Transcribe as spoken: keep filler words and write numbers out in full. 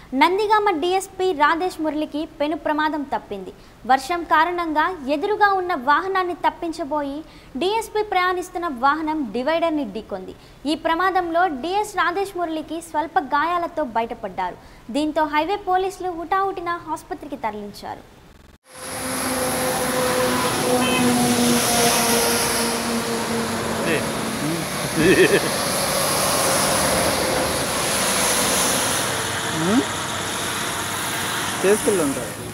Nandigama DSP Radhesh మురళికి పెను ప్రమాదం తప్పింది. వర్షం కారణంగా ఎదురుగా ఉన్న వాహనాన్ని తప్పించబోయి డిఎస్పీ ప్రయాణిస్తున్న వాహనం డివైడర్ని ఢీకొంది. ఈ ప్రమాదంలో డిఎస్ రాధేష్ మురళికి స్వల్ప గాయాలతో బయటపడ్డారు. దీంతో హైవే పోలీసులు హుటాహుటిన ఆసుపత్రికి తరలించారు. చేసుకెళ్ళి ఉంటారు.